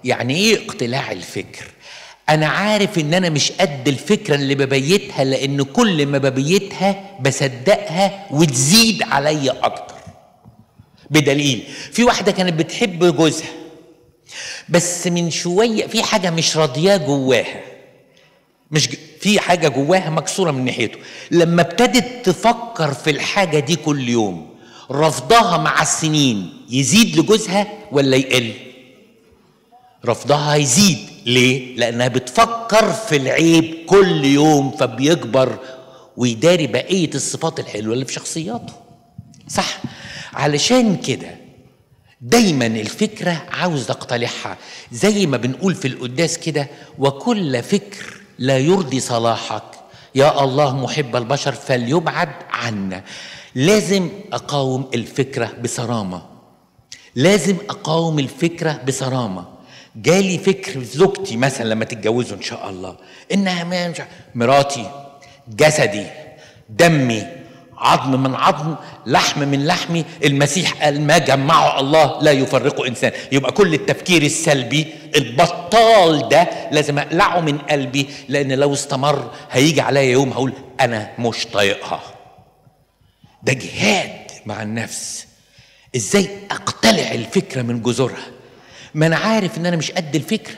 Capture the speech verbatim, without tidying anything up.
يعني ايه اقتلاع الفكر؟ انا عارف ان انا مش قد الفكره اللي ببيتها، لان كل ما ببيتها بصدقها وتزيد عليا اكتر. بدليل في واحده كانت بتحب جوزها، بس من شويه في حاجه مش راضياه جواها، مش في حاجه جواها مكسوره من ناحيته. لما ابتدت تفكر في الحاجه دي كل يوم، رفضها مع السنين يزيد لجوزها ولا يقل؟ رفضها يزيد. ليه؟ لأنها بتفكر في العيب كل يوم، فبيكبر ويداري بقية الصفات الحلوة اللي في شخصياته. صح؟ علشان كده دايما الفكرة عاوز اقتلعها، زي ما بنقول في القداس كده: وكل فكر لا يرضي صلاحك يا الله محب البشر فليبعد عنا. لازم أقاوم الفكرة بصرامة، لازم أقاوم الفكرة بصرامة. جالي فكر زوجتي مثلا لما تتجوزوا ان شاء الله، انها مراتي، جسدي، دمي، عظم من عظم، لحم من لحمي، المسيح قال ما جمعه الله لا يفرقه انسان. يبقى كل التفكير السلبي البطال ده لازم اقلعه من قلبي، لان لو استمر هيجي عليا يوم هقول انا مش طايقها. ده جهاد مع النفس. ازاي اقتلع الفكره من جذورها؟ ما انا عارف ان انا مش قد الفكره،